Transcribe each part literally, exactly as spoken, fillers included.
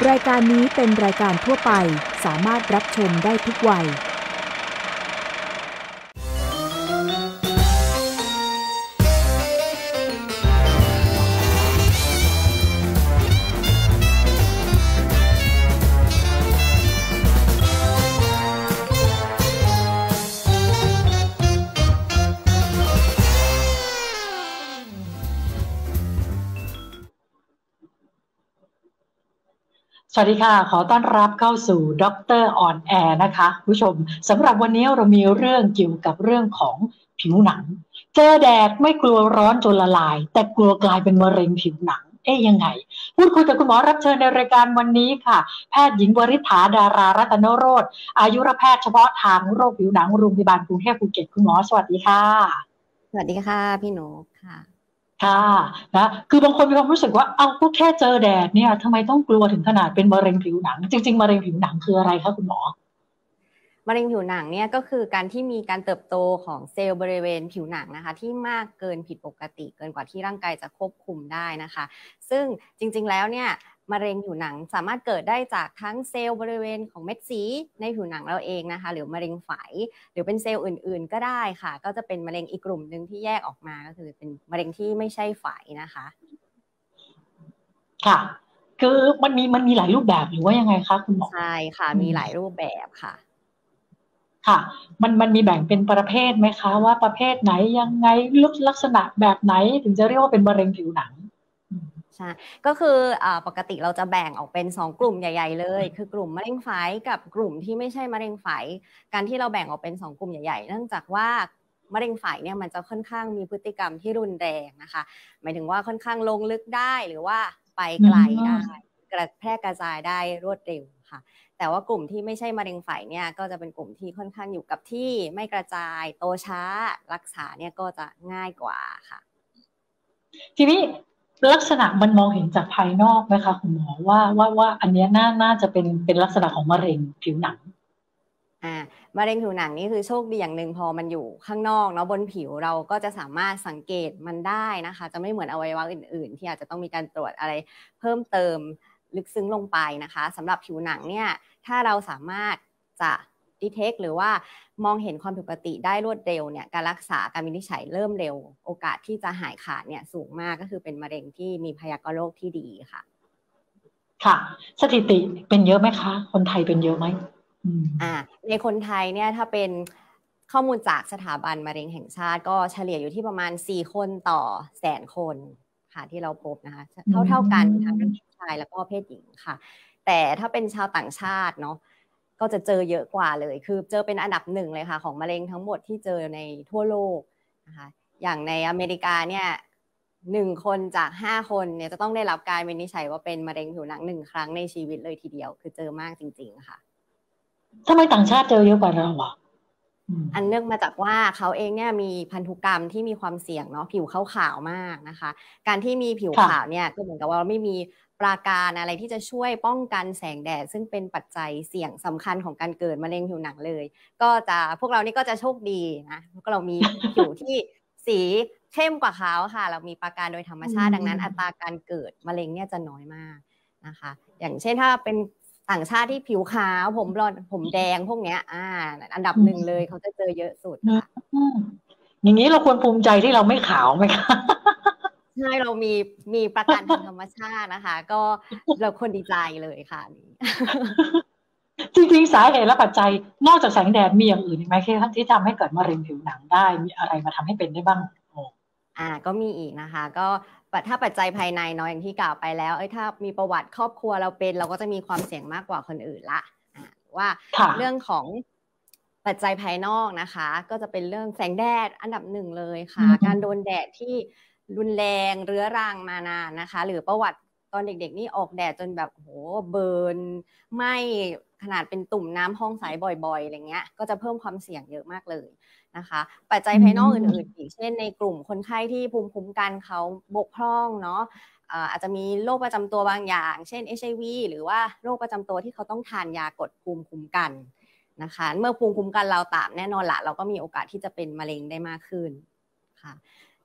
รายการนี้เป็นรายการทั่วไปสามารถรับชมได้ทุกวัยสวัสดีค่ะขอต้อนรับเข้าสู่ด็อกเตอร์ออนแอร์นะคะผู้ชมสำหรับวันนี้เรามีเรื่องเกี่ยวกับเรื่องของผิวหนังเจอแดดไม่กลัวร้อนจนละลายแต่กลัวกลายเป็นมะเร็งผิวหนังเอ๊ยยังไงพูดคุยกับคุณหมอรับเชิญในรายการวันนี้ค่ะแพทย์หญิงวริษฐาดารารัตนโรจน์อายุรแพทย์เฉพาะทางโรคผิวหนังโรงพยาบาลกรุงเทพภูเก็ตคุณหมอสวัสดีค่ะสวัสดีค่ะพี่หนูค่ะค่ะนะคือบางคนมีความรู้สึกว่าเอาก็แค่เจอแดดเนี่ยทำไมต้องกลัวถึงขนาดเป็นมะเร็งผิวหนังจริงๆมะเร็งผิวหนังคืออะไรคะคุณหมอมะเร็งผิวหนังเนี่ยก็คือการที่มีการเติบโตของเซลล์บริเวณผิวหนังนะคะที่มากเกินผิดปกติเกินกว่าที่ร่างกายจะควบคุมได้นะคะซึ่งจริงๆแล้วเนี่ยมะเร็งผิวหนังสามารถเกิดได้จากทั้งเซลล์บริเวณของเม็ดสีในผิวหนังเราเองนะคะหรือมะเร็งไฝหรือเป็นเซลล์อื่นๆก็ได้ค่ะก็จะเป็นมะเร็งอีกกลุ่มหนึ่งที่แยกออกมาก็คือเป็นมะเร็งที่ไม่ใช่ไฝนะคะค่ะคือมันมีมันมีหลายรูปแบบหรือว่ายังไงคะคุณหมอใช่ค่ะมีหลายรูปแบบค่ะค่ะมันมันมีแบ่งเป็นประเภทไหมคะว่าประเภทไหนยังไงลักษณะแบบไหนถึงจะเรียกว่าเป็นมะเร็งผิวหนังใช่ก็คืออ่าปกติเราจะแบ่งออกเป็นสองกลุ่มใหญ่ๆเลยคือกลุ่มมะเร็งไฝกับกลุ่มที่ไม่ใช่มะเร็งไฝการที่เราแบ่งออกเป็นสองกลุ่มใหญ่ๆเนื่องจากว่ามะเร็งไฝเนี่ยมันจะค่อนข้างมีพฤติกรรมที่รุนแรงนะคะหมายถึงว่าค่อนข้างลงลึกได้หรือว่าไปไกลได้กระแพร่กระจายได้รวดเร็วค่ะแต่ว่ากลุ่มที่ไม่ใช่มะเร็งไฝเนี่ยก็จะเป็นกลุ่มที่ค่อนข้างอยู่กับที่ไม่กระจายโตช้ารักษาเนี่ยก็จะง่ายกว่าค่ะทีนี้ลักษณะมันมองเห็นจากภายนอกไหมคะคุณหมอว่าว่าว่าอันนี้น่าน่าจะเป็นเป็นลักษณะของมะเร็งผิวหนังอ่ามะเร็งผิวหนังนี่คือโชคดีอย่างหนึ่งพอมันอยู่ข้างนอกเนาะบนผิวเราก็จะสามารถสังเกตมันได้นะคะจะไม่เหมือนอวัยวะอื่นๆที่อาจจะต้องมีการตรวจอะไรเพิ่มเติมลึกซึ้งลงไปนะคะสำหรับผิวหนังเนี่ยถ้าเราสามารถจะ detect หรือว่ามองเห็นความผิดปกติได้รวดเร็วเนี่ยการรักษาการวินิจฉัยเริ่มเร็วโอกาสที่จะหายขาดเนี่ยสูงมากก็คือเป็นมะเร็งที่มีพยากรณ์โรคที่ดีค่ะค่ะสถิติเป็นเยอะไหมคะคนไทยเป็นเยอะไหมอ่าในคนไทยเนี่ยถ้าเป็นข้อมูลจากสถาบันมะเร็งแห่งชาติก็เฉลี่ยอยู่ที่ประมาณสี่คนต่อแสนคนค่ะที่เราพบนะคะเท่าเท่ากันทั้งเพศชายแล้วก็เพศหญิงค่ะแต่ถ้าเป็นชาวต่างชาติเนาะก็จะเจอเยอะกว่าเลยคือเจอเป็นอันดับหนึ่งเลยค่ะของมะเร็งทั้งหมดที่เจอในทั่วโลกนะคะอย่างในอเมริกาเนี่ยหนึ่งคนจากห้าคนเนี่ยจะต้องได้รับการวินิจฉัยว่าเป็นมะเร็งผิวหนังหนึ่งครั้งในชีวิตเลยทีเดียวคือเจอมากจริงๆค่ะทำไมต่างชาติเจอเยอะกว่าเราอ่ะอันเนื่องมาจากว่าเขาเองเนี่ยมีพันธุกรรมที่มีความเสี่ยงเนาะผิวขาวๆมากนะคะการที่มีผิวขาวเนี่ยก็เหมือนกับว่าเราไม่มีปราการอะไรที่จะช่วยป้องกันแสงแดดซึ่งเป็นปัจจัยเสี่ยงสำคัญของการเกิดมะเร็งผิวหนังเลยก็จะพวกเรานี่ก็จะโชคดีนะเพราะเรามีผิวที่สีเข้มกว่าเขาค่ะเรามีปราการโดยธรรมชาติดังนั้นอัตราการเกิดมะเร็งเนี่ยจะน้อยมากนะคะอย่างเช่นถ้าเป็นต่างชาติที่ผิวขาวผมบลอนด์ผมแดงพวกเนี้ยอ่าอันดับหนึ่งเลยเขาจะเจอเยอะสุดค่ะอย่างนี้เราควรภูมิใจที่เราไม่ขาวไหมคะใช่เรามีมีประกันทางธรรมชาตินะคะก็เราควรดีใจเลยค่ะจริงๆสาเหตุและปัจจัยนอกจากแสงแดดมีอย่างอื่นไหมที่ที่ทำให้เกิดมะเร็งผิวหนังได้มีอะไรมาทำให้เป็นได้บ้างอ่าก็มีอีกนะคะก็ถ้าปัจจัยภายในเนาะอย่างที่กล่าวไปแล้วเอ้ยถ้ามีประวัติครอบครัวเราเป็นเราก็จะมีความเสี่ยงมากกว่าคนอื่นละอ่าว่าเรื่องของปัจจัยภายนอกนะคะก็จะเป็นเรื่องแสงแดดอันดับหนึ่งเลยค่ะการโดนแดดที่รุนแรงเรื้อรังมานานนะคะหรือประวัติตอนเด็กๆนี่ออกแดดจนแบบโหเบิร์นไหม้ขนาดเป็นตุ่มน้ำพองใสบ่อยๆอะไรเงี้ยก็จะเพิ่มความเสี่ยงเยอะมากเลยนะคะปัจจัยภายนอกอื่นๆอีกเช่นในกลุ่มคนไข้ที่ภูมิคุ้มกันเขาบกพร่องเนาะอาจจะมีโรคประจำตัวบางอย่างเช่น เอช ไอ วี หรือว่าโรคประจำตัวที่เขาต้องทานยากดภูมิคุ้มกันนะคะเมื่อภูมิคุ้มกันเราต่ำแน่นอนละเราก็มีโอกาสที่จะเป็นมะเร็งได้มากขึ้นค่ะ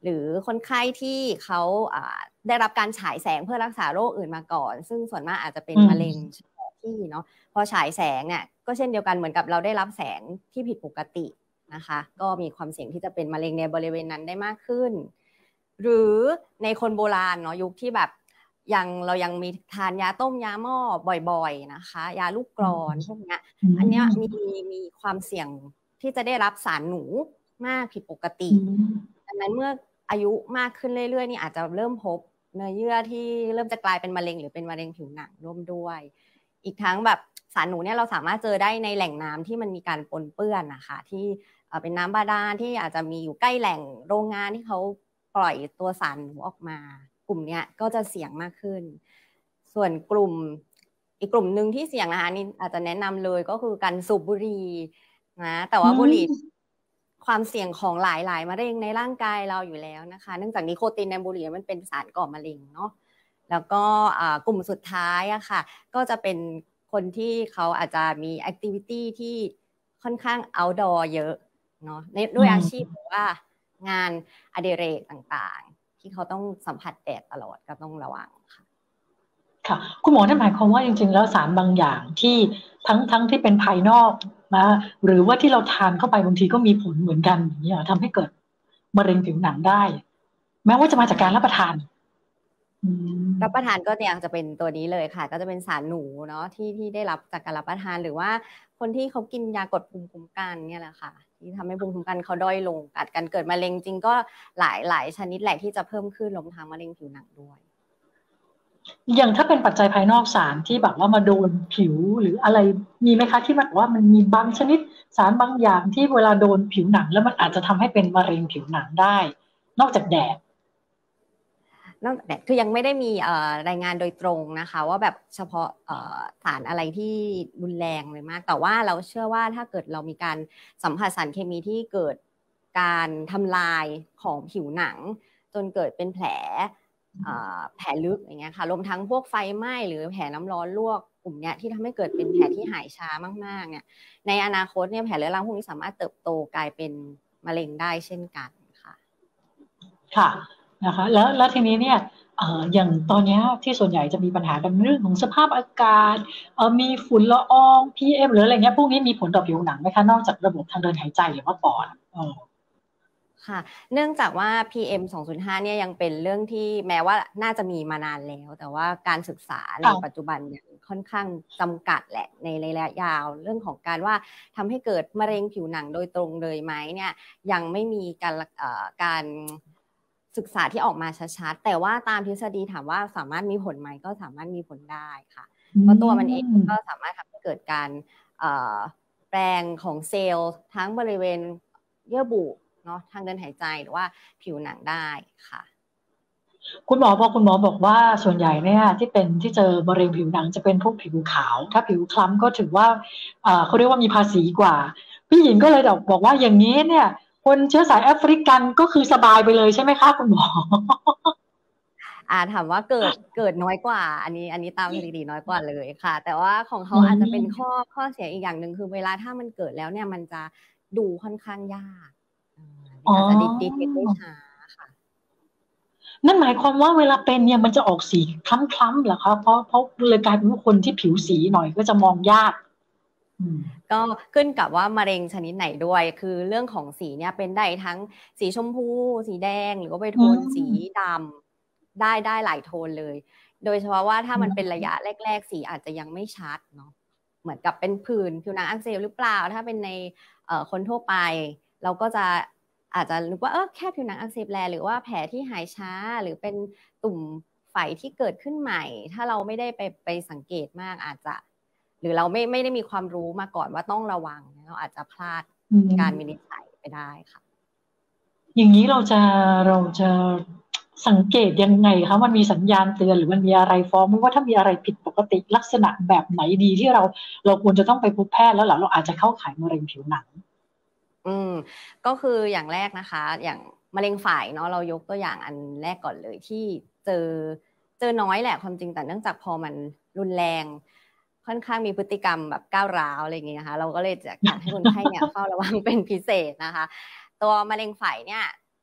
หรือคนไข้ที่เขาได้รับการฉายแสงเพื่อรักษาโรคอื่นมาก่อนซึ่งส่วนมากอาจจะเป็นมะเร็งเฉพาะที่เนาะพอฉายแสงเนี่ยก็เช่นเดียวกันเหมือนกับเราได้รับแสงที่ผิดปกตินะคะก็มีความเสี่ยงที่จะเป็นมะเร็งในบริเวณนั้นได้มากขึ้นหรือในคนโบราณเนาะยุคที่แบบยังเรายังมีทานยาต้มยาหม้อบ่อยๆนะคะยาลูกกรอนพวกนี้อันนี้มีมีความเสี่ยงที่จะได้รับสารหนูมากผิดปกติดังนั้นเมื่ออายุมากขึ้นเรื่อยๆนี่อาจจะเริ่มพบเนื้อเยื่อที่เริ่มจะกลายเป็นมะเร็งหรือเป็นมะเร็งผิวหนังร่วมด้วยอีกทั้งแบบสารหนูเนี่ยเราสามารถเจอได้ในแหล่งน้ำที่มันมีการปนเปื้อนนะคะที่เป็นน้ำบาดาลที่อาจจะมีอยู่ใกล้แหล่งโรงงานที่เขาปล่อยตัวสารหนูออกมากลุ่มนี้ก็จะเสี่ยงมากขึ้นส่วนกลุ่มอีกกลุ่มหนึ่งที่เสี่ยงนะคะนี่อาจจะแนะนำเลยก็คือการสูบบุหรี่นะแต่ว่าบุหรี่ความเสี่ยงของหลายๆมะเร็งในร่างกายเราอยู่แล้วนะคะเนื่องจากนิโคตินในบุหรี่มันเป็นสารก่อมะเร็งเนาะแล้วก็กลุ่มสุดท้ายอะค่ะก็จะเป็นคนที่เขาอาจจะมีแอคทิวิตี้ที่ค่อนข้าง outdoor เยอะเนาะด้วยอาชีพหรือว่างานอดิเรกต่างๆที่เขาต้องสัมผัสแดดตลอดก็ต้องระวังค่ะค่ะคุณหมอนั่นหมายความว่าจริงๆแล้วสารบางอย่างที่ทั้งทั้งที่เป็นภายนอกนะหรือว่าที่เราทานเข้าไปบางทีก็มีผลเหมือนกันอย่างนี้ทำให้เกิดมะเร็งผิวหนังได้แม้ว่าจะมาจากการรับประทานรับประทานก็เนี่ยจะเป็นตัวนี้เลยค่ะก็จะเป็นสารหนูเนาะที่ที่ได้รับจากการรับประทานหรือว่าคนที่เขากินยากดภูมิคุ้มกันเนี่ยแหละค่ะที่ทำให้ภูมิคุ้มกันเขาด้อยลงกัดการเกิดมะเร็งจริงก็หลายหลายชนิดแหละที่จะเพิ่มขึ้นรวมทั้งมะเร็งผิวหนังด้วยอย่างถ้าเป็นปัจจัยภายนอกสารที่แบบว่ามาโดนผิวหรืออะไรมีไหมคะที่แบบว่ามันมีบางชนิดสารบางอย่างที่เวลาโดนผิวหนังแล้วมันอาจจะทำให้เป็นมะเร็งผิวหนังได้นอกจากแดดนอกจากแดดคือยังไม่ได้มีรายงานโดยตรงนะคะว่าแบบเฉพาะสารอะไรที่รุนแรงเลยมากแต่ว่าเราเชื่อว่าถ้าเกิดเรามีการสัมผัสสารเคมีที่เกิดการทำลายของผิวหนังจนเกิดเป็นแผลแผลลึกอย่างเงี้ยค่ะรวมทั้งพวกไฟไหม้หรือแผลน้ำร้อนลวกกลุ่มเนี้ยที่ทำให้เกิดเป็นแผลที่หายช้ามากๆเนี่ยในอนาคตเนี่ยแผลเรื้อรังพวกนี้สามารถเติบโตกลายเป็นมะเร็งได้เช่นกันค่ะค่ะนะคะแล้วแล้วทีนี้เนี่ยเอ่ออย่างตอนนี้ที่ส่วนใหญ่จะมีปัญหากันเรื่องของสภาพอากาศเอ่อมีฝุ่นละออง พี เอ็ม หรืออะไรเงี้ยพวกนี้มีผลต่อผิวหนังไหมคะนอกจากระบบทางเดินหายใจหรือว่าปอดอ๋อค่ะเนื่องจากว่า พี เอ็ม สองจุดห้า เนี่ยยังเป็นเรื่องที่แม้ว่าน่าจะมีมานานแล้วแต่ว่าการศึกษาในปัจจุบันเนี่ยค่อนข้างจำกัดแหละในระยะยาวเรื่องของการว่าทำให้เกิดมะเร็งผิวหนังโดยตรงเลยไหมเนี่ยยังไม่มีการการศึกษาที่ออกมาชัดๆแต่ว่าตามทฤษฎีถามว่าสามารถมีผลไหมก็สามารถมีผลได้ค่ะเพราะตัวมันเองก็สามารถทำให้เกิดการแปลงของเซลล์ทั้งบริเวณเยื่อบุเนาะทางเดินหายใจหรือว่าผิวหนังได้ค่ะคุณหมอพอคุณหมอบอกว่าส่วนใหญ่เนี่ยที่เป็นที่เจอมะเร็งผิวหนังจะเป็นพวกผิวขาวถ้าผิวคล้ำก็ถือว่าเขาเรียกว่ามีภาษีกว่าพี่หญิงก็เลยบอกว่าอย่างนี้เนี่ยคนเชื้อสายแอฟริกันก็คือสบายไปเลยใช่ไหมคะคุณหมออ่าถามว่าเกิดเกิดน้อยกว่าอันนี้อันนี้ตามสถิติน้อยกว่าเลยค่ะแต่ว่าของเขาอาจจะเป็นข้อข้อเสียอีกอย่างหนึ่งคือเวลาถ้ามันเกิดแล้วเนี่ยมันจะดูค่อนข้างยากอาจจะดีเทคได้ช้าค่ะนั่นหมายความว่าเวลาเป็นเนี่ยมันจะออกสีคล้ำๆเหรอคะเพราะเพราะเลยกลายเป็นว่าคนที่ผิวสีหน่อยก็จะมองยากก็ขึ้นกับว่ามะเร็งชนิดไหนด้วยคือเรื่องของสีเนี่ยเป็นได้ทั้งสีชมพูสีแดงหรือว่าไปโทนสีดำได้ได้หลายโทนเลยโดยเฉพาะว่าถ้ามันเป็นระยะแรกๆสีอาจจะยังไม่ชัดเนาะเหมือนกับเป็นผื่นผิวหนังอักเสบหรือเปล่าถ้าเป็นในคนทั่วไปเราก็จะอาจจะนึกว่าเออแค่ผิวหนังอักเสบแลหรือว่าแผลที่หายช้าหรือเป็นตุ่มไฝที่เกิดขึ้นใหม่ถ้าเราไม่ได้ไปไปสังเกตมากอาจจะหรือเราไม่ไม่ได้มีความรู้มาก่อนว่าต้องระวังเราอาจจะพลาดการวินิจฉัยไปได้ค่ะอย่างนี้เราจะเราจะสังเกตยังไงคะมันมีสัญญาณเตือนหรือมันมีอะไรฟ้องไหมว่าถ้ามีอะไรผิดปกติลักษณะแบบไหนดีที่เราเราควรจะต้องไปพบแพทย์แล้วหรอเราอาจจะเข้าข่ายมะเร็งผิวหนังอืมก็คืออย่างแรกนะคะอย่างมะเร็งฝ่ายเนาะเรายกตัวอย่างอันแรกก่อนเลยที่เจอเจอน้อยแหละความจริงแต่เนื่องจากพอมันรุนแรงค่อนข้างมีพฤติกรรมแบบก้าวร้าวอะไรอย่างเงี้ยนะคะเราก็เลยอยากให้คนไข้เนี่ยเฝ้าระวังเป็นพิเศษนะคะตัวมะเร็งฝ่ายเนี่ย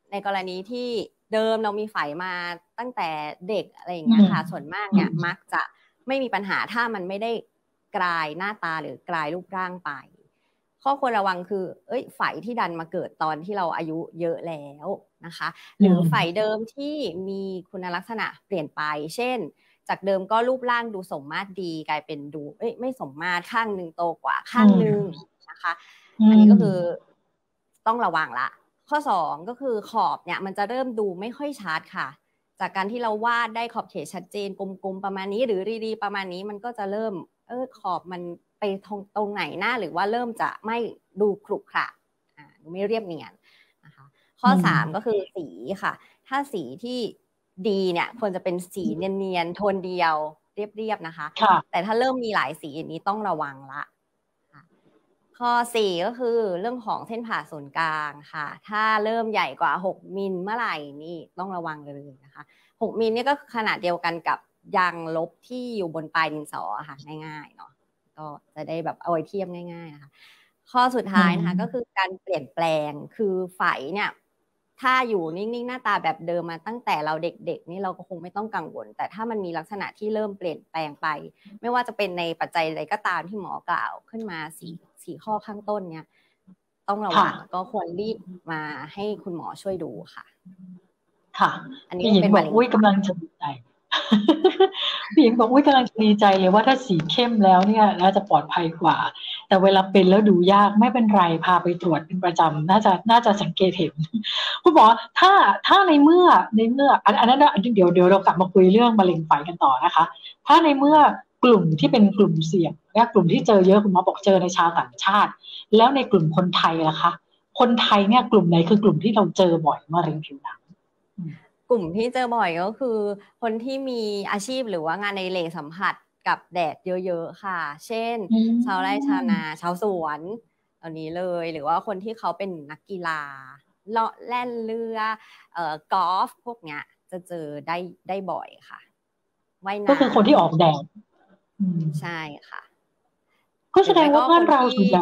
ในกรณีที่เดิมเรามีไฝมาตั้งแต่เด็กอะไรอย่างเงี้ยค่ะส่วนมากเนี่ยมักจะไม่มีปัญหาถ้ามันไม่ได้กลายหน้าตาหรือกลายรูปร่างไปข้อควรระวังคือเอ้ยไฝที่ดันมาเกิดตอนที่เราอายุเยอะแล้วนะคะหรือไฝเดิมที่มีคุณลักษณะเปลี่ยนไปเช่นจากเดิมก็รูปร่างดูสมมาตรดีกลายเป็นดูเอ้ยไม่สมมาตรข้างนึงโตกว่าข้างนึงนะคะอันนี้ก็คือต้องระวังละข้อสองก็คือขอบเนี่ยมันจะเริ่มดูไม่ค่อยชัดค่ะจากการที่เราวาดได้ขอบเขตชัดเจนกลมๆประมาณนี้หรือรีๆประมาณนี้มันก็จะเริ่มเออขอบมันไปตรงไหนหน้าหรือว่าเริ่มจะไม่ดูขรุขระอ่าดูไม่เรียบเนียนนะคะข้อสามก็คือสีค่ะถ้าสีที่ดีเนี่ยควรจะเป็นสีเนียนๆโทนเดียวเรียบๆนะคะแต่ถ้าเริ่มมีหลายสีอย่างนี้ต้องระวังละข้อสี่ก็คือเรื่องของเส้นผ่าศูนย์กลางค่ะถ้าเริ่มใหญ่กว่าหกมิลเมื่อไหร่นี่ต้องระวังเลยนะคะหกมิลนี่ก็ขนาดเดียวกันกับยางลบที่อยู่บนปลายดินสอค่ะง่ายๆเนาะก็จะได้แบบเอาไว้เทียบง่ายๆนะคะข้อสุดท้ายนะคะก็คือการเปลี่ยนแปลงคือไฝเนี่ยถ้าอยู่นิ่งๆหน้าตาแบบเดิมมาตั้งแต่เราเด็กๆนี่เราก็คงไม่ต้องกังวลแต่ถ้ามันมีลักษณะที่เริ่มเปลี่ยนแปลงไปไม่ว่าจะเป็นในปัจจัยใดก็ตามที่หมอกล่าวขึ้นมาสี่สี่ข้อข้างต้นเนี่ยต้องระวังก็ควรรีบมาให้คุณหมอช่วยดูค่ะค่ะอันนี้เป็นบอกอุ้ยกำลังจะดีใจพี่หญิงบอกอุ้ยกำลังจะดีใจเลยว่าถ้าสีเข้มแล้วเนี่ยน่าจะปลอดภัยกว่าแต่เวลาเป็นแล้วดูยากไม่เป็นไรพาไปตรวจเป็นประจำน่าจะน่าจะสังเกตเห็นคุณหมอถ้าถ้าในเมื่อในเมื่ออันนั้นเดี๋ยวเดี๋ยวเรากลับมาคุยเรื่องมะเร็งไฝกันต่อนะคะถ้าในเมื่อกลุ่มที่เป็นกลุ่มเสี่ยงและกลุ่มที่เจอเยอะคุณหมอบอกเจอในชาวต่างชาติแล้วในกลุ่มคนไทยล่ะคะคนไทยเนี่ยกลุ่มไหนคือกลุ่มที่เราเจอบ่อยมะเร็งผิวหนังกลุ่มที่เจอบ่อยก็คือคนที่มีอาชีพหรือว่างานในเหลสัมผัสกับแดดเยอะๆค่ะเช่นชาวไร่ชาวนาชาวสวนเหล่านี้เลยหรือว่าคนที่เขาเป็นนักกีฬาเลาะแล่นเรือเอ่อกอล์ฟพวกเนี้ยจะเจอได้ได้บ่อยค่ะว่ายน้ำก็คือคนที่ออกแดดใช่ค่ะก็แสดงว่าบ้านเราส่วนใหญ่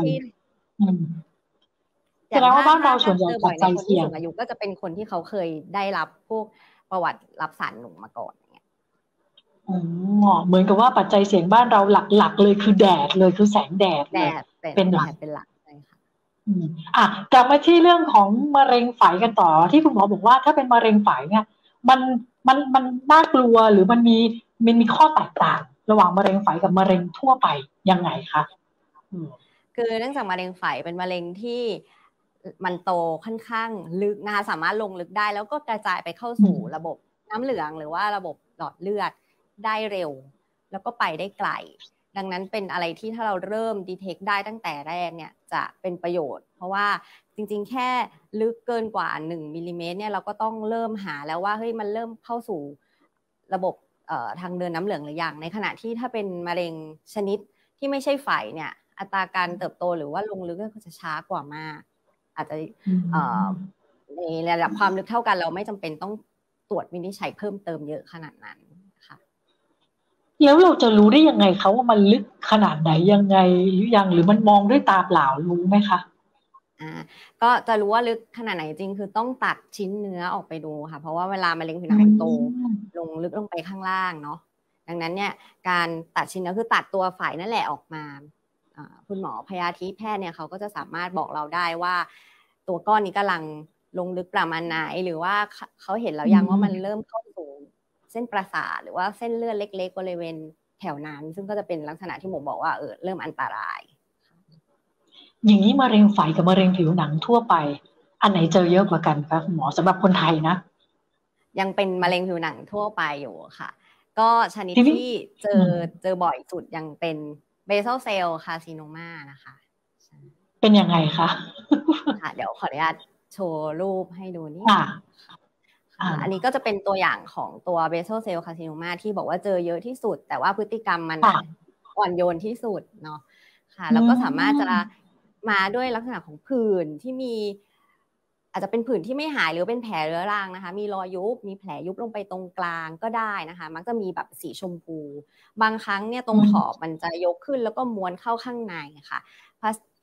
แสดงว่าบ้านเราส่วนใหญ่ปัจจัยเสี่ยงอายุก็จะเป็นคนที่เขาเคยได้รับพวกประวัติรับสารหนูมาก่อนเนี่ยอ๋อเหมือนกับว่าปัจจัยเสี่ยงบ้านเราหลักๆเลยคือแดดเลยคือแสงแดดแดดเป็นหลักเป็นหลักใช่ค่ะอืมอ่ะกลับมาที่เรื่องของมะเร็งไฝกันต่อที่คุณหมอบอกว่าถ้าเป็นมะเร็งไฝเนี่ยมันมันมันน่ากลัวหรือมันมีมันมีข้อแตกต่างระหว่างมะเร็งไฝกับมะเร็งทั่วไปยังไงคะคือเนื่องจากมะเร็งไฝเป็นมะเร็งที่มันโตค่อนข้างลึกนะคะสามารถลงลึกได้แล้วก็กระจายไปเข้าสู่ระบบน้ำเหลืองหรือว่าระบบหลอดเลือดได้เร็วแล้วก็ไปได้ไกลดังนั้นเป็นอะไรที่ถ้าเราเริ่มดีเทคได้ตั้งแต่แรกเนี่ยจะเป็นประโยชน์เพราะว่าจริงๆแค่ลึกเกินกว่าหนึ่งมิลลิเมตรเนี่ยเราก็ต้องเริ่มหาแล้วว่าเฮ้ยมันเริ่มเข้าสู่ระบบเอ่อทางเดินน้ำเหลืองหรือยังในขณะที่ถ้าเป็นมะเร็งชนิดที่ไม่ใช่ไฝเนี่ยอัตราการเติบโตหรือว่าลงลึกก็จะช้ากว่ามากอาจจะในระดับความลึกเท่ากันเราไม่จำเป็นต้องตรวจวินิจฉัยเพิ่มเติมเยอะขนาดนั้นค่ะแล้วเราจะรู้ได้ยังไงคะว่ามันลึกขนาดไหนยังไงหรือยังหรือมันมองด้วยตาเปล่ารู้ไหมคะอ่าก็จะรู้ว่าลึกขนาดไหนจริงคือต้องตัดชิ้นเนื้อออกไปดูค่ะเพราะว่าเวลามะเร็งผิวหนังมันโตลงลึกลงไปข้างล่างเนาะดังนั้นเนี่ยการตัดชิ้นเนื้อคือตัดตัวไฝนั่นแหละออกมาคุณหมอพยาธิแพทย์เนี่ยเขาก็จะสามารถบอกเราได้ว่าตัวก้อนนี้กำลังลงลึกประมาณไหนหรือว่าเขาเห็นแล้วยังว่ามันเริ่มเข้าสู่เส้นประสาทหรือว่าเส้นเลือดเล็กๆบริเวณแถวนั้นซึ่งก็จะเป็นลักษณะที่หมอบอกว่าเออเริ่มอันตรายอย่างนี้มะเร็งไฝกับมะเร็งผิวหนังทั่วไปอันไหนเจอเยอะกว่ากันคะคุณหมอสำหรับคนไทยนะยังเป็นมะเร็งผิวหนังทั่วไปอยู่ค่ะก็ชนิดที่เจอเจอบ่อยสุดยังเป็นเบซัลเซลล์คาร์ซิโนมานะคะเป็นยังไงคะค่ะเดี๋ยวขออนุญาตโชว์รูปให้ดูนี่ค่ะอันนี้ก็จะเป็นตัวอย่างของตัวเบซัลเซลล์คาร์ซิโนมาที่บอกว่าเจอเยอะที่สุดแต่ว่าพฤติกรรมมันอ่อนโยนที่สุดเนาะค่ะแล้วก็สามารถจะมาด้วยลักษณะของผื่นที่มีอาจจะเป็นผื่นที่ไม่หายหรือเป็นแผลเรื้อรังนะคะมีรอยยุบมีแผลยุบลงไปตรงกลางก็ได้นะคะมักจะมีแบบสีชมพูบางครั้งเนี่ยตรงขอบมันจะยกขึ้นแล้วก็ม้วนเข้าข้างในค่ะภ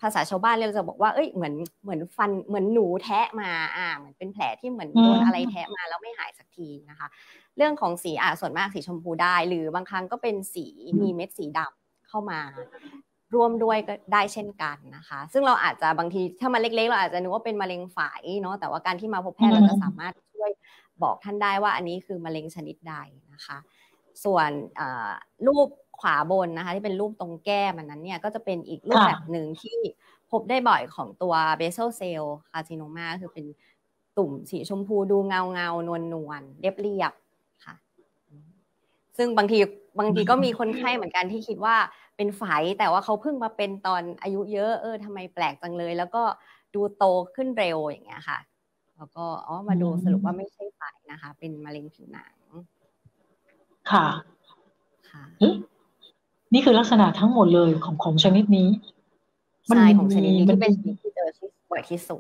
ภาษาชาวบ้านเราจะบอกว่าเอ้ยเหมือนเหมือนฟันเหมือนหนูแทะมาอ่าเหมือนเป็นแผลที่เหมือนโดนอะไรแทะมาแล้วไม่หายสักทีนะคะเรื่องของสีอ่ะส่วนมากสีชมพูได้หรือบางครั้งก็เป็นสีมีเม็ดสีดำเข้ามาร่วมด้วยก็ได้เช่นกันนะคะซึ่งเราอาจจะบางทีถ้ามันเล็กๆเราอาจจะนึกว่าเป็นมะเร็งฝอยเนาะแต่ว่าการที่มาพบแพทย์เราจะสามารถช่วยบอกท่านได้ว่าอันนี้คือมะเร็งชนิดใดนะคะส่วนรูปขวาบนนะคะที่เป็นรูปตรงแก้มมันนั้นเนี่ยก็จะเป็นอีกรูปแบบหนึ่งที่พบได้บ่อยของตัว basal cell carcinoma คือเป็นตุ่มสีชมพูดูเงาเงานวลนวลเรียบเรียบค่ะซึ่งบางทีบางทีก็มีคนไข้เหมือนกันที่คิดว่าเป็นไฝแต่ว่าเขาเพิ่งมาเป็นตอนอายุเยอะเออทำไมแปลกจังเลยแล้วก็ดูโตขึ้นเร็วอย่างเงี้ยค่ะแล้วก็อ๋อมาดูสรุปว่าไม่ใช่ไฝนะคะเป็นมะเร็งผิวหนังค่ะค่ะนี่คือลักษณะทั้งหมดเลยของของชนิดนี้ใช่ของชนิดนี้ที่เป็นชนิดที่เจอที่บ่อยที่สุด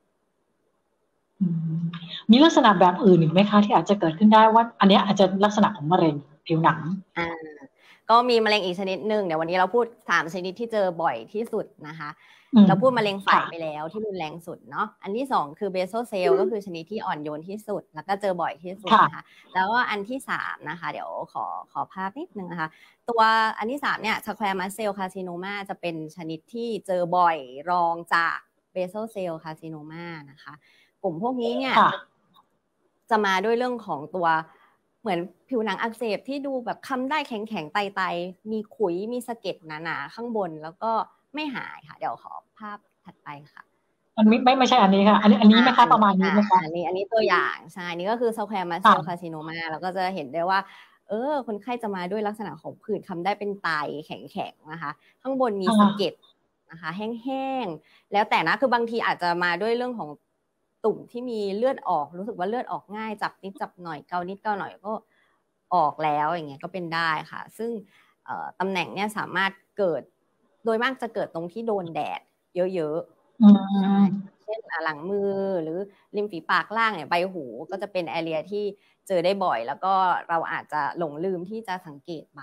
มีลักษณะแบบอื่นอีกไหมคะที่อาจจะเกิดขึ้นได้ว่าอันนี้อาจจะลักษณะของมะเร็งผิวหนังอ่าก็มีมะเร็งอีกชนิดหนึ่งเดี๋ยววันนี้เราพูดสามชนิดที่เจอบ่อยที่สุดนะคะเราพูดมะเร็งฝอยไปแล้วที่รุนแรงสุดเนาะอันที่สองคือเบโซเซลก็คือชนิดที่อ่อนโยนที่สุดแล้วก็เจอบ่อยที่สุดนะคะแล้วก็อันที่สามนะคะเดี๋ยวขอขอภาพนิดนึงนะคะตัวอันที่สามเนี่ยสแควร์มัสเซลคาร์ซิโนมาจะเป็นชนิดที่เจอบ่อยรองจากเบโซเซลคาร์ซิโนมานะคะกลุ่มพวกนี้เนี่ยจะมาด้วยเรื่องของตัวเหมือนผิวหนังอักเสบที่ดูแบบคำได้แข็งๆไตๆมีขุยมีสะเก็ดหนาๆข้างบนแล้วก็ไม่หายค่ะเดี๋ยวขอภาพถัดไปค่ะอันนี้ไม่ไม่ใช่อันนี้ค่ะอันนี้อันนี้ไหมคะประมาณนี้ไหมคะอันนี้อันนี้ตัวอย่างใช่นี่ก็คือ squamous cell carcinoma แล้วก็จะเห็นได้ว่าเออคนไข้จะมาด้วยลักษณะของผื่นคำได้เป็นไตแข็งๆนะคะข้างบนมีสะเก็ดนะคะแห้งๆแล้วแต่นะคือบางทีอาจจะมาด้วยเรื่องของตุ่มที่มีเลือดออกรู้สึกว่าเลือดออกง่ายจับนิดจับหน่อยเกานิดเกาหน่อยก็ออกแล้วอย่างเงี้ยก็เป็นได้ค่ะซึ่งตำแหน่งเนี่ยสามารถเกิดโดยมากจะเกิดตรงที่โดนแดดเยอะๆเช่นหลังมือหรือริมฝีปากล่างเนี่ยใบหูก็จะเป็นแอเรียที่เจอได้บ่อยแล้วก็เราอาจจะหลงลืมที่จะสังเกตไป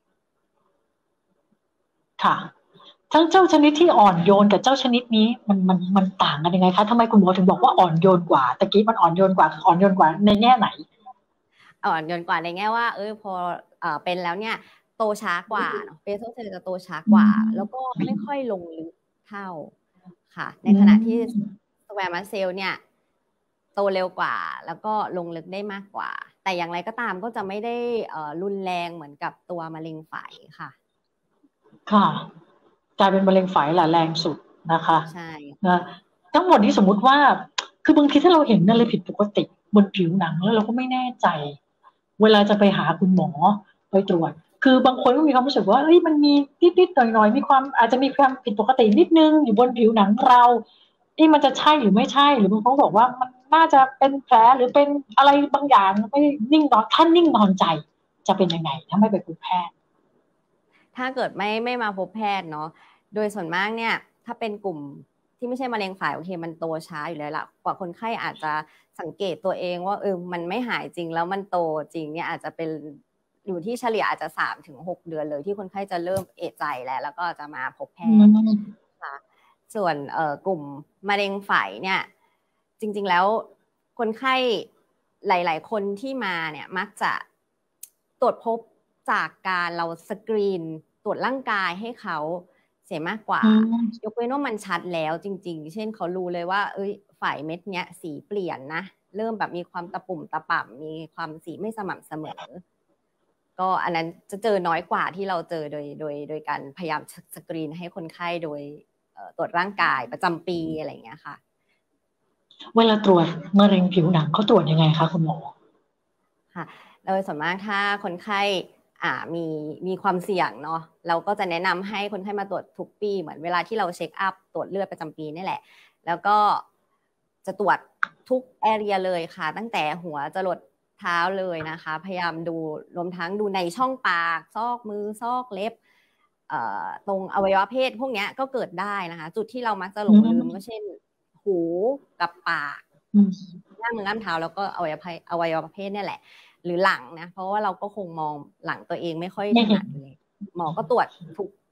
ค่ะทั้งเจ้าชนิดที่อ่อนโยนกับเจ้าชนิดนี้มันมันมันต่างกันยังไงคะทำไมคุณหมอถึงบอกว่าอ่อนโยนกว่าตะกี้มันอ่อนโยนกว่าอ่อนโยนกว่าในแง่ไหนอ่อนโยนกว่าในแง่ว่าเออพอเอ่อเป็นแล้วเนี่ยโตช้ากว่าเนาะเบโซเซลจะโตช้ากว่าแล้วก็ไม่ค่อยลงลึกเท่าค่ะในขณะที่สแควร์มัสเซลเนี่ยโตเร็วกว่าแล้วก็ลงลึกได้มากกว่าแต่อย่างไรก็ตามก็จะไม่ได้เอ่อรุนแรงเหมือนกับตัวมะเร็งไฝค่ะค่ะกลายเป็นมะเร็งไฝแหละแรงสุดนะคะใช่นะทั้งหมดนี้สมมุติว่าคือบางทีถ้าเราเห็นอะไรผิดปกติบนผิวหนังแล้วเราก็ไม่แน่ใจเวลาจะไปหาคุณหมอไปตรวจคือบางคนก็มีความรู้สึกว่าเอ้ยมันมีนิดๆหน่อยๆมีความอาจจะมีความผิดปกตินิดนึงอยู่บนผิวหนังเราที่มันจะใช่หรือไม่ใช่หรือบางคนบอกว่ามันน่าจะเป็นแผลหรือเป็นอะไรบางอย่างไม่นิ่งนอนท่านนิ่งนอนใจจะเป็นยังไงถ้าไม่ไปพบแพทย์ถ้าเกิดไม่ไม่มาพบแพทย์เนาะโดยส่วนมากเนี่ยถ้าเป็นกลุ่มที่ไม่ใช่มะเร็งฝอยโอเคมันโตช้าอยู่แล้วล่ะกว่าคนไข้อาจจะสังเกตตัวเองว่าเออมันไม่หายจริงแล้วมันโตจริงเนี่ยอาจจะเป็นอยู่ที่เฉลี่ยอาจจะ สามถึงหก เดือนเลยที่คนไข้จะเริ่มเอะใจแล้วแล้วก็จะมาพบแพทย์ค่ะส่วนเอ่อกลุ่มมะเร็งฝอยเนี่ยจริงๆแล้วคนไข้หลายๆคนที่มาเนี่ยมักจะตรวจพบจากการเราสกรีนตรวจร่างกายให้เขาเสียมากกว่ายกเว้นว่ามันชัดแล้วจริงๆเช่นเขารู้เลยว่าเอ้ยฝอยเม็ดเนี้ยสีเปลี่ยนนะเริ่มแบบมีความตะปุ่มตะป่ำมีความสีไม่สม่ำเสมอก็อันนั้นจะเจอน้อยกว่าที่เราเจอโดยโดยโดยการพยายามสกรีนให้คนไข้โดยตรวจร่างกายประจำปีอะไรอย่างเงี้ยค่ะเวลาตรวจมะเร็งผิวหนังเขาตรวจยังไงคะคุณหมอค่ะโดยส่วนมากถ้าคนไข้อ่ามีมีความเสี่ยงเนาะเราก็จะแนะนำให้คนไข้มาตรวจทุกปีเหมือนเวลาที่เราเช็คอัพตรวจเลือดประจำปีนี่แหละแล้วก็จะตรวจทุกแอเรียเลยค่ะตั้งแต่หัวจรดเท้าเลยนะคะพยายามดูรวมทั้งดูในช่องปากซอกมือซอกเล็บเอ่อตรงอวัยวะเพศพวกนี้ก็เกิดได้นะคะจุดที่เรามักจะหลงลืมก็เช่นหูกับปากหน้ามือหน้าเท้าแล้วก็อวัยวะอวัยวะเพศเนี่ยแหละหรือหลังนะเพราะว่าเราก็คงมองหลังตัวเองไม่ค่อยถนัดเลยหมอก็ตรวจทุก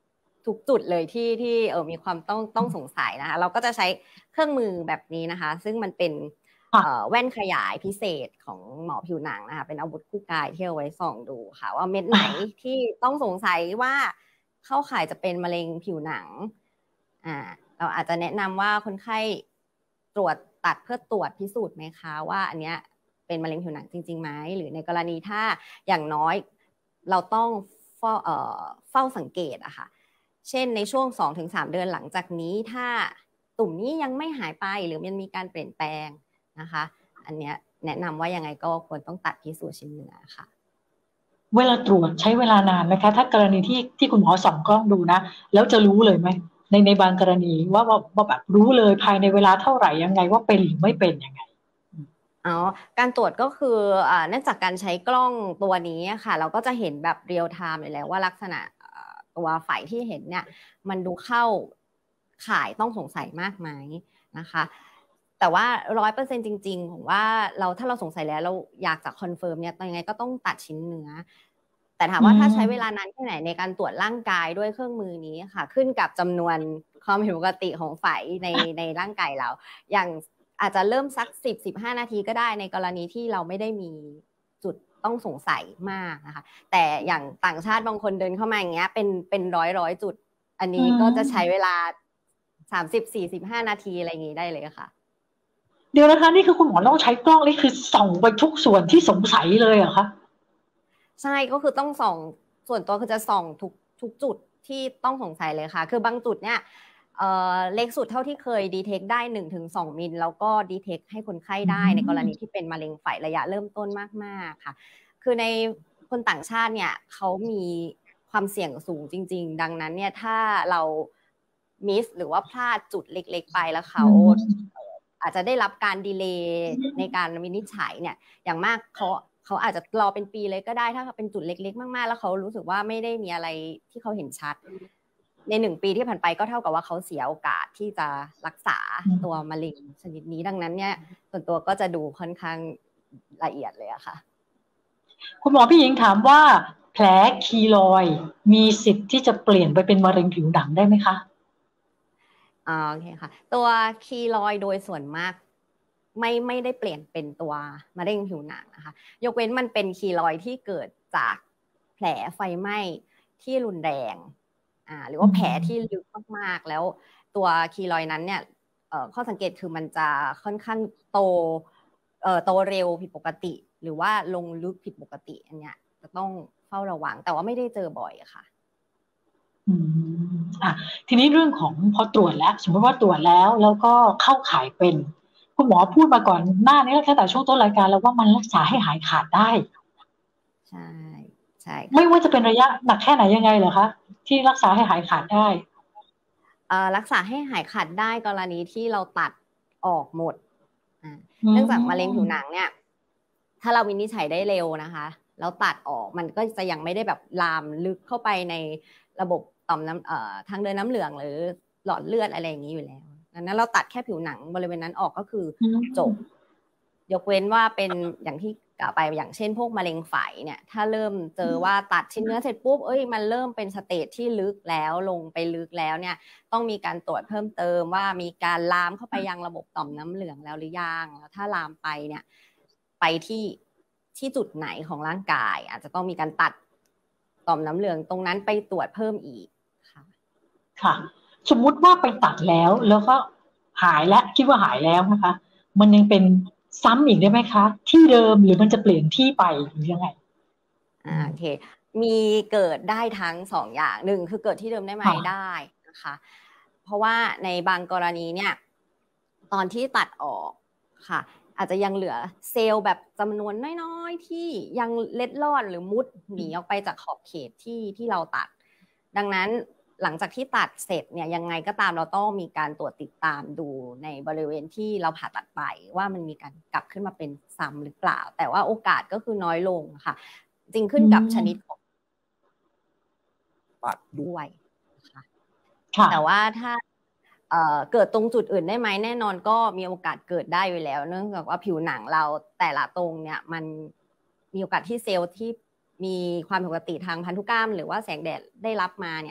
ทุกจุดเลยที่ที่เออมีความต้องต้องสงสัยนะคะเราก็จะใช้เครื่องมือแบบนี้นะคะซึ่งมันเป็นแว่นขยายพิเศษของหมอผิวหนังนะคะเป็นอาวุธคู่กายที่เอาไว้ส่องดูค่ะว่าเม็ดไหนที่ต้องสงสัยว่าเข้าข่ายจะเป็นมะเร็งผิวหนังอ่าเราอาจจะแนะนำว่าคนไข้ตรวจตัดเพื่อตรวจพิสูจน์ไหมคะว่าอันเนี้ยเป็นมะเร็งผิวหนังจริงๆไหมหรือในกรณีถ้าอย่างน้อยเราต้องเฝ้าเอ่อเฝ้าสังเกตอะค่ะเช่นในช่วง สองถึงสาม เดือนหลังจากนี้ถ้าตุ่มนี้ยังไม่หายไปหรือมันมีการเปลี่ยนแปลงนะคะอันเนี้ยแนะนำว่ายังไงก็ควรต้องตัดพิสูจน์ชิ้นเนื้อค่ะเวลาตรวจใช้เวลานานไหมคะถ้ากรณีที่ที่คุณหมอส่องกล้องดูนะแล้วจะรู้เลยไหมในในบางกรณีว่าว่าแบบรู้เลยภายในเวลาเท่าไหร่ยังไงว่าเป็นหรือไม่เป็นยังไงอ๋อการตรวจก็คืออ่าเนื่องจากการใช้กล้องตัวนี้ค่ะเราก็จะเห็นแบบเรียลไทม์เลยแล้วว่าลักษณะตัวไฝที่เห็นเนี่ยมันดูเข้าข่ายต้องสงสัยมากไหมนะคะแต่ว่า ร้อยเปอร์เซ็นต์ จริงๆผมว่าเราถ้าเราสงสัยแล้วเราอยากจะคอนเฟิร์มเนี่ยยังไงก็ต้องตัดชิ้นเนื้อแต่ถามว่าถ้าใช้เวลานานแค่ไหนในการตรวจร่างกายด้วยเครื่องมือนี้ค่ะขึ้นกับจำนวนความผิดปกติของไฝในในร่างกายเราอย่างอาจจะเริ่มสัก สิบถึงสิบห้า นาทีก็ได้ในกรณีที่เราไม่ได้มีจุดต้องสงสัยมากนะคะแต่อย่างต่างชาติบางคนเดินเข้ามาอย่างเงี้ยเป็นเป็นร้อยร้อยจุดอันนี้ก็จะใช้เวลา สามสิบ สี่สิบห้า นาทีอะไรอย่างงี้ได้เลยค่ะเดี๋ยวนะคะนี่คือคุณหมอต้องใช้กล้องนี่คือส่องไปทุกส่วนที่สงสัยเลยเหรอคะใช่ก็คือต้องส่องส่วนตัวคือจะส่องทุกทุกจุดที่ต้องสงสัยเลยค่ะคือบางจุดเนี่ยเอ่อเล็กสุดเท่าที่เคยดีเทคได้ หนึ่งถึงสอง มิลแล้วก็ดีเทคให้คนไข้ได้ในกรณีที่เป็นมะเร็งไฝระยะเริ่มต้นมากๆค่ะคือในคนต่างชาติเนี่ยเขามีความเสี่ยงสูงจริงๆดังนั้นเนี่ยถ้าเรามิสหรือว่าพลาดจุดเล็กๆไปแล้วเขาอาจจะได้รับการดีเลย์ในการวินิจฉัยเนี่ยอย่างมากเขาเขาอาจจะรอเป็นปีเลยก็ได้ถ้าเป็นจุดเล็กๆมากๆแล้วเขารู้สึกว่าไม่ได้มีอะไรที่เขาเห็นชัดในหนึ่งปีที่ผ่านไปก็เท่ากับว่าเขาเสียโอกาสที่จะรักษาตัวมะเร็งชนิดนี้ดังนั้นเนี่ยส่วนตัวก็จะดูค่อนข้างละเอียดเลยอะค่ะคุณหมอพี่หญิงถามว่าแผลคีลอยด์มีสิทธิ์ที่จะเปลี่ยนไปเป็นมะเร็งผิวหนังได้ไหมคะอ่าโอเคค่ะตัวคีลอยด์โดยส่วนมากไม่ไม่ได้เปลี่ยนเป็นตัวมะเร็งผิวหนังนะคะยกเว้นมันเป็นคีลอยด์ที่เกิดจากแผลไฟไหม้ที่รุนแรงอ่าหรือว่าแผลที่ลึกมากๆแล้วตัวคีลอยด์นั้นเนี่ยเอ่อข้อสังเกตคือมันจะค่อนข้างโตเอ่อโตเร็วผิดปกติหรือว่าลงลึกผิดปกติอันเนี้ยจะต้องเฝ้าระวังแต่ว่าไม่ได้เจอบ่อยค่ะอืมอ่ะทีนี้เรื่องของพอตรวจแล้วสมมติว่าตรวจแล้วแล้วก็เข้าข่ายเป็นคุณหมอพูดมาก่อนหน้านี้แล้วแค่แต่ช่วงต้นรายการแล้วว่ามันรักษาให้หายขาดได้ใช่ใช่ไม่ว่าจะเป็นระยะหนักแค่ไหนยังไงเหรอคะที่รักษาให้หายขาดได้รักษาให้หายขาดได้กรณีที่เราตัดออกหมดเนื่องจากมะเร็งผิวหนังเนี่ยถ้าเราวินิจฉัยได้เร็วนะคะแล้วตัดออกมันก็จะยังไม่ได้แบบลามลึกเข้าไปในระบบต่อมน้ำเอ่อทางเดินน้ำเหลืองหรือหลอดเลือดอะไรอย่างนี้อยู่แล้วดังนั้นเราตัดแค่ผิวหนังบริเวณนั้นออกก็คือจบยกเว้นว่าเป็นอย่างที่กล่าวไปอย่างเช่นพวกมะเร็งไฝเนี่ยถ้าเริ่มเจอว่าตัดชิ้นเนื้อเสร็จปุ๊บเอ้ยมันเริ่มเป็นสเตจที่ลึกแล้วลงไปลึกแล้วเนี่ยต้องมีการตรวจเพิ่มเติมว่ามีการลามเข้าไปยังระบบต่อมน้ำเหลืองแล้วหรือยังแล้วถ้าลามไปเนี่ยไปที่ที่จุดไหนของร่างกายอาจจะต้องมีการตัดต่อมน้ำเหลืองตรงนั้นไปตรวจเพิ่มอีกค่ะค่ะสมมุติว่าไปตัดแล้วแล้วก็หายแล้วคิดว่าหายแล้วนะคะมันยังเป็นซ้ำอีกได้ไหมคะที่เดิมหรือมันจะเปลี่ยนที่ไปหรือยังไงอ่าโอเคมีเกิดได้ทั้งสองอย่างหนึ่งคือเกิดที่เดิมได้ไหมได้นะคะเพราะว่าในบางกรณีเนี่ยตอนที่ตัดออกค่ะอาจจะยังเหลือเซลล์แบบจำนวนน้อยๆที่ยังเล็ดลอดหรือมุดหนีออกไปจากขอบเขตที่ที่เราตัดดังนั้นหลังจากที่ตัดเสร็จเนี่ยยังไงก็ตามเราต้องมีการตรวจติดตามดูในบริเวณที่เราผ่าตัดไปว่ามันมีการกลับขึ้นมาเป็นซ้ำหรือเปล่าแต่ว่าโอกาสก็คือน้อยลงค่ะจริงขึ้นกับชนิดของปอดด้วยค่ะแต่ว่าถ้าเอ่อเกิดตรงจุดอื่นได้ไหมแน่นอนก็มีโอกาสเกิดได้อยู่แล้วเนื่องจากว่าผิวหนังเราแต่ละตรงเนี่ยมันมีโอกาสที่เซลล์ที่มีความผิดปกติทางพันธุกรรมหรือว่าแสงแดดได้รับมาเนี่ยไป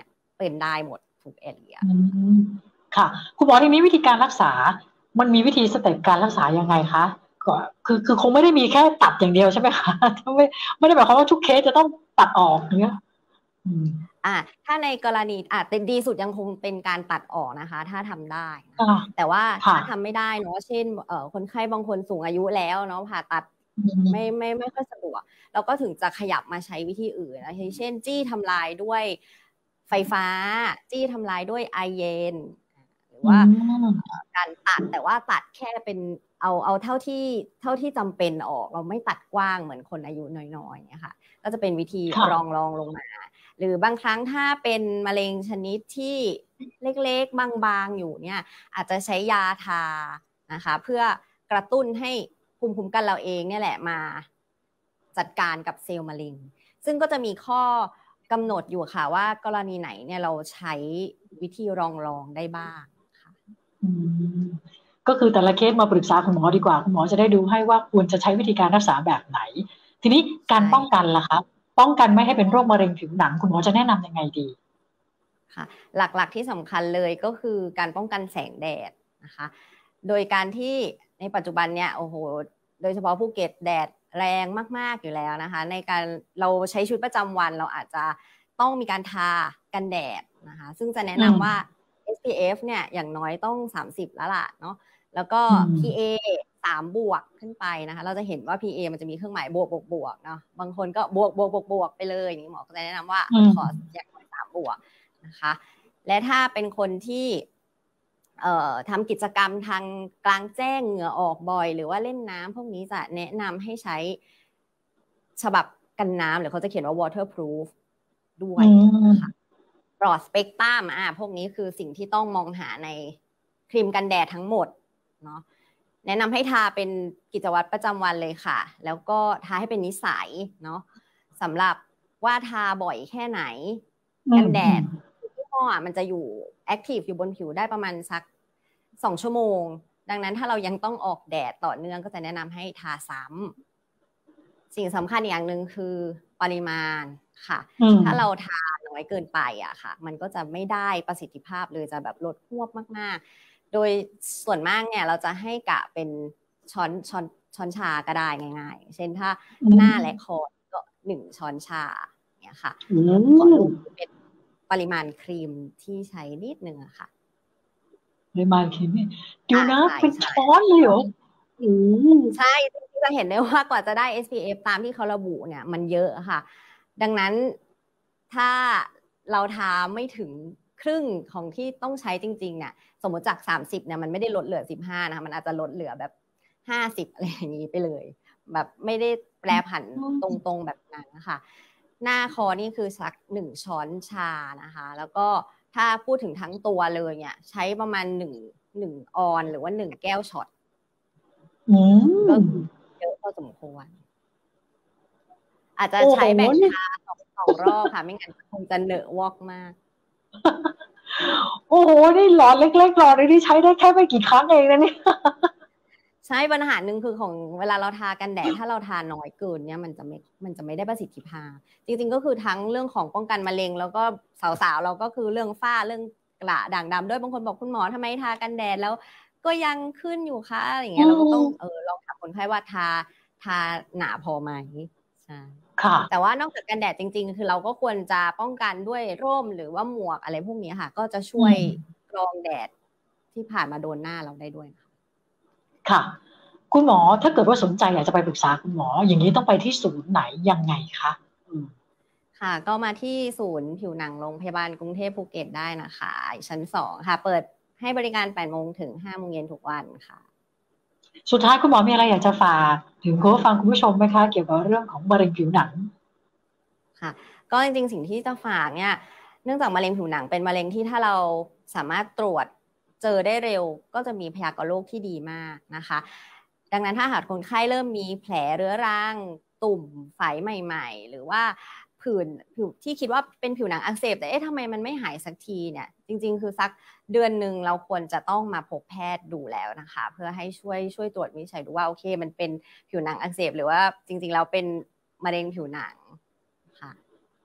เป็นได้หมดทุกแอเรียค่ะคุณหมอทีนี้วิธีการรักษามันมีวิธีสเต็ปการรักษายังไงคะก็คือคือคงไม่ได้มีแค่ตัดอย่างเดียวใช่ไหมคะไม่ไม่ได้หมายความว่าทุกเคสจะต้องตัดออกเนี้ยอ่าถ้าในกรณีอ่าดีสุดยังคงเป็นการตัดออกนะคะถ้าทำได้แต่ว่าถ้าทำไม่ได้เนาะเช่นเอ่อคนไข้บางคนสูงอายุแล้วเนาะผ่าตัดไม่ไม่ไม่ค่อยสะดวกเราก็ถึงจะขยับมาใช้วิธีอื่นนะเช่นจี้ทำลายด้วยไฟฟ้าจี้ทำลายด้วยไอเย็นหรือว่าการตัดแต่ว่าตัดแค่เป็นเอาเอาเท่าที่เท่าที่จำเป็นออกเราไม่ตัดกว้างเหมือนคนอายุน้อยๆเนี่ยค่ะก็จะเป็นวิธีรองรองลงมาหรือบางครั้งถ้าเป็นมะเร็งชนิดที่เล็กๆบางๆอยู่เนี่ยอาจจะใช้ยาทานะคะเพื่อกระตุ้นให้ภูมิคุ้มกันเราเองเนี่ยแหละมาจัดการกับเซลล์มะเร็งซึ่งก็จะมีข้อกำหนดอยู่ค่ะว่ากรณีไหนเนี่ยเราใช้วิธีรองรองได้บ้างค่ะก็คือแต่ละเคสมาปรึกษาคุณหมอดีกว่าคุณหมอจะได้ดูให้ว่าควรจะใช้วิธีการรักษาแบบไหนทีนี้การป้องกันล่ะคะป้องกันไม่ให้เป็นโรคมะเร็งผิวหนังคุณหมอจะแนะนำยังไงดีค่ะหลักๆที่สำคัญเลยก็คือการป้องกันแสงแดดนะคะโดยการที่ในปัจจุบันเนี่ยโอ้โหโดยเฉพาะภูเก็ตแดดแรงมากๆอยู่แล้วนะคะในการเราใช้ชีวิตประจำวันเราอาจจะต้องมีการทากันแดดนะคะซึ่งจะแนะนำว่า เอส พี เอฟ เนี่ยอย่างน้อยต้องสามสิบแล้วล่ะเนาะแล้วก็ พี เอ สามบวกขึ้นไปนะคะเราจะเห็นว่า พี เอ มันจะมีเครื่องหมายบวกบวกบวกเนาะบางคนก็บวกบวกบวกบวกไปเลยนี่หมอก็จะแนะนำว่าขออย่างน้อยสามบวกนะคะและถ้าเป็นคนที่เอ่อทำกิจกรรมทางกลางแจ้งเหงื่อออกบ่อยหรือว่าเล่นน้ำพวกนี้จะแนะนำให้ใช้ฉบับกันน้ำหรือเขาจะเขียนว่า waterproof ด้วยนะคะปลอดสเปกตรัมอ่ะพวกนี้คือสิ่งที่ต้องมองหาในครีมกันแดดทั้งหมดเนาะแนะนำให้ทาเป็นกิจวัตรประจำวันเลยค่ะแล้วก็ทาให้เป็นนิสัยเนาะสำหรับว่าทาบ่อยแค่ไหนกันแดดที่ห้อมันจะอยู่แอคทีฟอยู่บนผิวได้ประมาณสักสองชั่วโมงดังนั้นถ้าเรายังต้องออกแดดต่อเนื่องก็จะแนะนำให้ทาซ้ำสิ่งสำคัญอย่างหนึ่งคือปริมาณค่ะถ้าเราทาน้อยเกินไปอะค่ะมันก็จะไม่ได้ประสิทธิภาพเลยจะแบบลดหวบมากๆโดยส่วนมากเนี่ยเราจะให้กะเป็นช้อนช้อนช้อนชาก็ได้ง่ายๆเช่นถ้าหน้าและคอก็หนึ่งช้อนชาเนี่ยค่ะขอดูเป็นปริมาณครีมที่ใช้นิดนึงอะค่ะปริมาณครีมนี่ดูนะเป็นช้อนเลยเหรอใช่ที่จะเห็นได้ว่ากว่าจะได้ เอส พี เอฟ ตามที่เขาระบุเนี่ยมันเยอะค่ะดังนั้นถ้าเราทาไม่ถึงครึ่งของที่ต้องใช้จริงๆเนี่ยสมมติจากสามสิบเนี่ยมันไม่ได้ลดเหลือสิบห้านะคะมันอาจจะลดเหลือแบบห้าสิบอะไรอย่างนี้ไปเลยแบบไม่ได้แปรผันตรงๆแบบนั้นนะคะหน้าคอนี่คือสักหนึ่งช้อนชานะคะแล้วก็ถ้าพูดถึงทั้งตัวเลยเนี่ยใช้ประมาณหนึ่งหนึ่งออนหรือว่าหนึ่งแก้วช็อตก็เยอะพอสมควรอาจจะใช้แบ่งชาสองสองรอบค่ะไม่งั้นคงจะเหนอะวอกมากโอ้โหนี่หลอดเล็กๆหลอดนี้ใช้ได้แค่ไม่กี่ครั้งเองนะเนี่ยใช่ปัญหาหนึ่งคือของเวลาเราทากันแดดถ้าเราทาน้อยเกินเนี่ยมันจะไม่มันจะไม่ได้ประสิทธิภาพจริงๆก็คือทั้งเรื่องของป้องกันมะเร็งแล้วก็สาวๆเราก็คือเรื่องฝ้าเรื่องกระด่างดำด้วยบางคนบอกคุณหมอทำไมทากันแดดแล้วก็ยังขึ้นอยู่คะอย่างเงี้ยเราก็ต้องเออลองถามคนไข้ว่าทาทาหนาพอไหมใช่แต่ว่านอกจากกันแดดจริงๆคือเราก็ควรจะป้องกันด้วยร่มหรือว่าหมวกอะไรพวกนี้ค่ะก็จะช่วยกรองแดดที่ผ่านมาโดนหน้าเราได้ด้วยค่ะคุณหมอถ้าเกิดว่าสนใจอยากจะไปปรึกษาคุณหมออย่างนี้ต้องไปที่ศูนย์ไหนยังไงคะค่ะก็มาที่ศูนย์ผิวหนังโรงพยาบาลกรุงเทพภูเก็ตได้นะคะชั้นสองค่ะเปิดให้บริการแปดโมงถึงห้าโมงเย็นทุกวันค่ะสุดท้ายคุณหมอมีอะไรอยากจะฝากถึงคุณผู้ฟังคุณผู้ชมไหมคะเกี่ยวกับเรื่องของมะเร็งผิวหนังค่ะก็จริงๆสิ่งที่จะฝากเนี่ยเนื่องจากมะเร็งผิวหนังเป็นมะเร็งที่ถ้าเราสามารถตรวจเจอได้เร็วก็จะมีพยากรณ์โรคที่ดีมากนะคะดังนั้นถ้าหากคนไข้เริ่มมีแผลเรื้อรังตุ่มไฝใหม่ๆหรือว่าผื่นผิวที่คิดว่าเป็นผิวหนังอักเสบแต่เอ๊ะทำไมมันไม่หายสักทีเนี่ยจริงๆคือสักเดือนหนึ่งเราควรจะต้องมาพบแพทย์ดูแล้วนะคะเพื่อให้ช่วยช่วยตรวจวินิจฉัยดูว่าโอเคมันเป็นผิวหนังอักเสบหรือว่าจริงๆเราเป็นมะเร็งผิวหนังค่ะ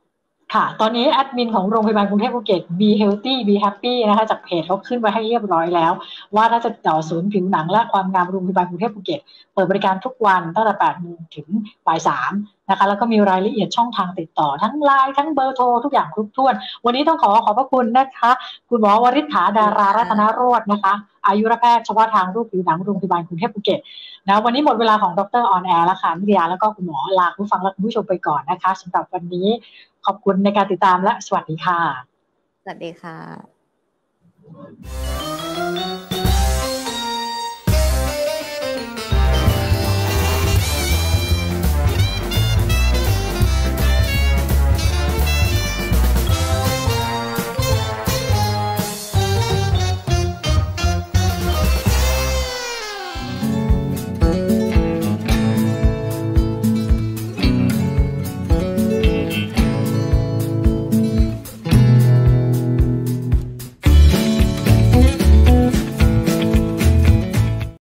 ค่ะตอนนี้แอดมินของโรงพยาบาลกรุงเทพภูเก็ต Be Healthy Be Happy นะคะจากเพจเขาขึ้นไว้ให้เรียบร้อยแล้วว่าถ้าจะต่อศูนย์ผิวหนังและความงามโรงพยาบาลกรุงเทพภูเก็ตเปิดบริการทุกวันตั้งแต่แปดโมงถึงบ่ายสามนะคะแล้วก็มีรายละเอียดช่องทางติดต่อทั้งไลน์ทั้งเบอร์โทรทุกอย่างครบถ้วนวันนี้ต้องขอขอบพระคุณนะคะคุณหมอวริษฐาดารารัตนโรจน์นะคะอายุรแพทย์เฉพาะทางรูปผิวหนังโรงพยาบาลกรุงเทพภูเก็ตนะวันนี้หมดเวลาของดรออนแอร์แล้วค่ะนิตยาแล้วก็คุณหมอลาผู้ฟังและคุณผู้ชมไปก่อนนะคะสำหรับวันนี้ขอบคุณในการติดตามและสวัสดีค่ะสวัสดีค่ะ